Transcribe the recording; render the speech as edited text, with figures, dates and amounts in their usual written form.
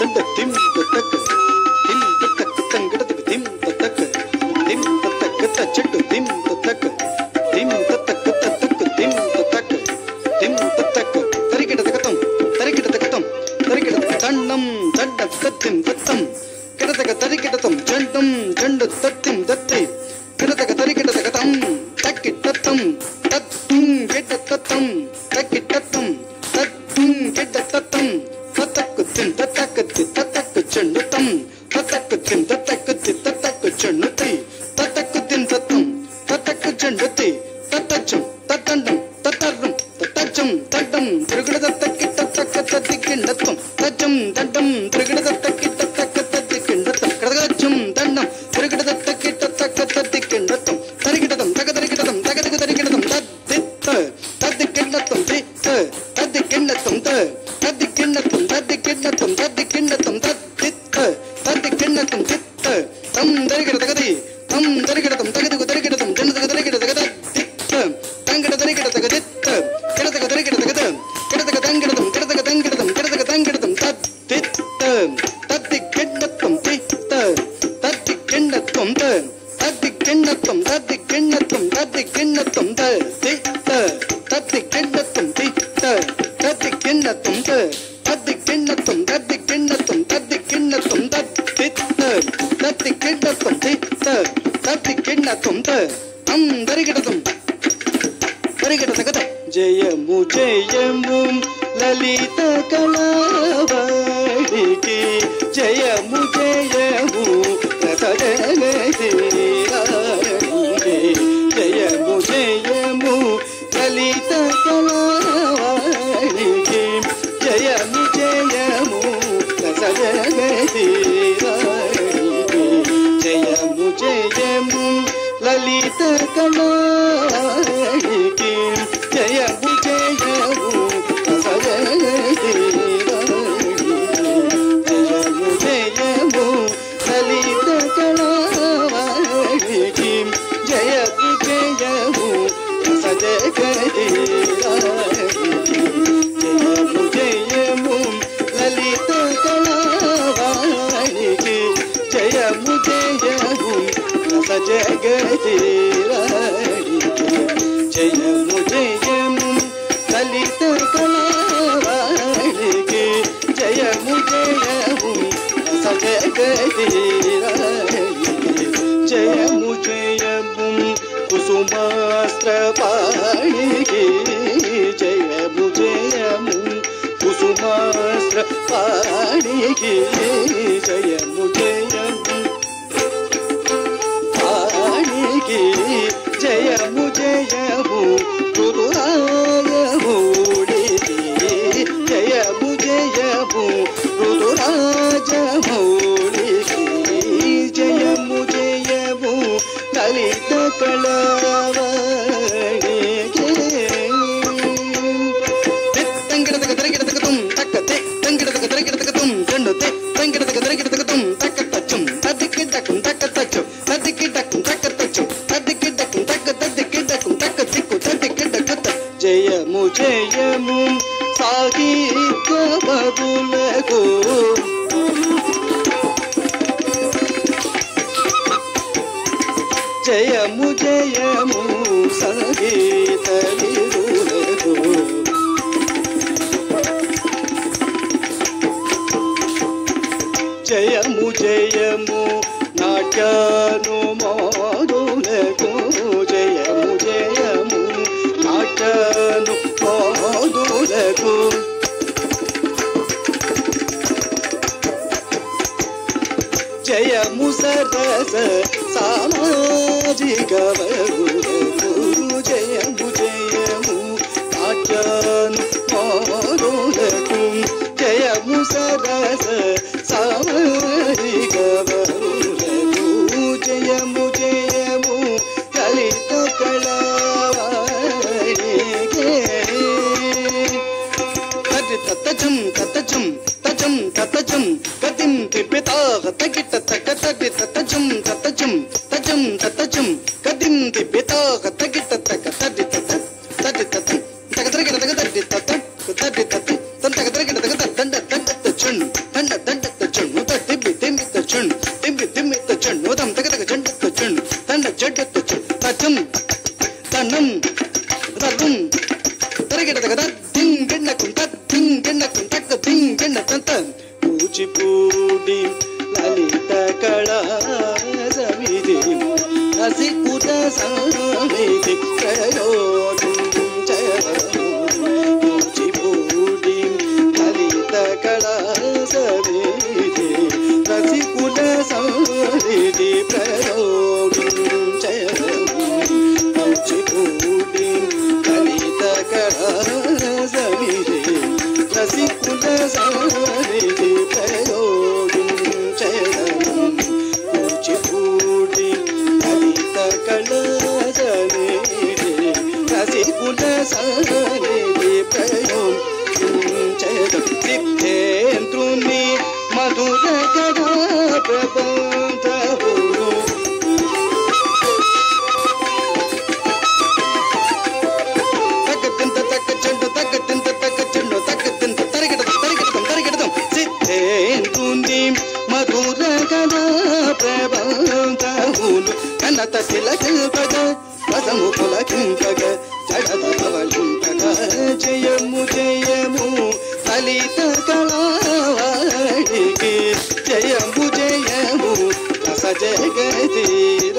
దండ తిం తక్క తిం తక్క తంగడతక తిం తక్క తిం తక్క చెట్టు తిం తక్క తిం తక్క తక్క తిం తక్క తిం తక్క తరికిడతకతం తరికిడతకతం తరికిడతక దండం దండ తత్తిం తత్తం కిడతక తరికిడతం జండం జండు తత్తిం దత్తి కిడతక తరికిడతకతం తక్కిటత్తం తత్తుం గిడ్డతత్తం తక్కిటత్తం తత్తుం గిడ్డతత్తం తతక్కు తిం తతక్కు తతక్కు చెండుతం తతక్కు తిం తతక్కు తతక్కు చెండుతి తతక్కు తిం తత్తం తతక్కు చెండుతి తతచ్చం తతండం తతర్రం తతచ్చం తడ్డం తిరుగుడదత్తక్కి తతక్క తదికిండత్తం తచ్చం తడ్డం తిరుగుడదత్తక్కి తతక్క తదికిండత్తం కడగచ్చం దండం తిరుగుడదత్తక్కి తతక్క తదికిండత్తం తరిగిడతం తగదరిగిడతం తగదకు తరిగిడతం తద్దిత్త తద్దికిండత్తం తిత్త తద్దికిండత్తం తద్దికిండత్తం తద్దికిండత్తం తద్దికిండత్తం తద్దిత్త తద్దికిండత్తం తిత్త తం దరిగిడతగది తం దరిగిడతం తగదకు తరిగిడతం జండతకు తరిగిడతగద తిత్త తంగడ తరిగిడతగదిత్త కిడతక తరిగిడతగద కిడతక తంగిడతం కిడతక తంగిడతం కిడతక తంగిడతం తద్దిత్త తద్దికిండత్తం తిత్త తద్దికిండత్తం తద్దికిండత్తం తద్దికిండత్తం తద్దికిండత్తం తిత్త తద్దికిండత్తం తిత్త తద్దికిండత్తం తద్దికిండత్తం తద్దికిండత్తం తద్దికిండత్తం తద్దిత్త తద్దికిండత్తం తిత్త తద్దికిండత్తం తం దరిగిడతం దరిగిడతగద జయము జయము లలిత కళావాణికి జయము జయము రసజనకి జయము జయము లలిత కళావాణికి జయము జయము రసజనకి జయము జయము లలిత కళావాణికి జయము జయము రసజనకి జయము జయము లలిత కళావాణికి జయము జయము రసజనకి జయము జయము లలిత కళావాణికి జయము జయము రసజగతి జయము జయము లలిత కళావాణికి జయము జయము రసజగతి జయము జయము కుసుమాస్త్రపాణికి జయము జయము కుసుమాస్త్రపాణికి జయము జయము పాణికి జయము జయము ఋతురాజమౌళికి జయము జయము ఋతురాజమౌళికి జయము జయము లలిత కళావాణికి తంగిడతక తరిగిడతకతం తక్క తే తంగిడతక తరిగిడతకతం జండు తే తంగిడతక తరిగిడతకతం తక్క తచ్చం తద్దికిడ్డకం తక్క తచ్చం తద్దికిడ్డకం తక్క తచ్చం తద్దికిడ్డకం తక్క తద్దికిడ్డకం తక్క తిక్కు తద్దికిడ్డకత జయము జయము సాహిత్య బదులకు జయము జయము సంగీత విరులకు జయము జయము నాట్యానుమోదులకు జయము జయము నాట్యానుమోదులకు జయము సరస సామాజిక వర్గులకు జయము జయము నాట్యానుమోదులకు జయము సరస సామాజిక వర్గులకు జయము జయము లలిత కళావాణికి తతచం తతచం తచం తతచం కతిం త్రిపితా తగిట తక తటి తతచం తతచం తచం తతచం కతిం త్రిపితా తగిట తక తటి తత తటి తత తక తరగిట తక తటి తత తటి తత తంతక తరగిట తక దండ దండ చం దండ దండ తింగిణతంత కూచిపూడి లలిత కళా సమితి రసికుత సమితి ప్రయోగించదము కూచిపూడి లలిత కళా సమితి రసికుత సమితి ప్రయోగించదము కూచిపూడి లలిత కళా సమితి రసికుత సమితి ప్రయోగించదము కూచిపూడి లలిత కళా సమితి రసికుత సమితి ప్రయోగించదము సిద్ధేంద్రుని మధుర కథా ప్రబంధములు మధుర కథా ప్రబంధములు కన్నత తిలకింపగ రసము పులకింపగ జగత పవలింపగ జయము జయము లలిత కళావాణికి జయము జయము రస జగతి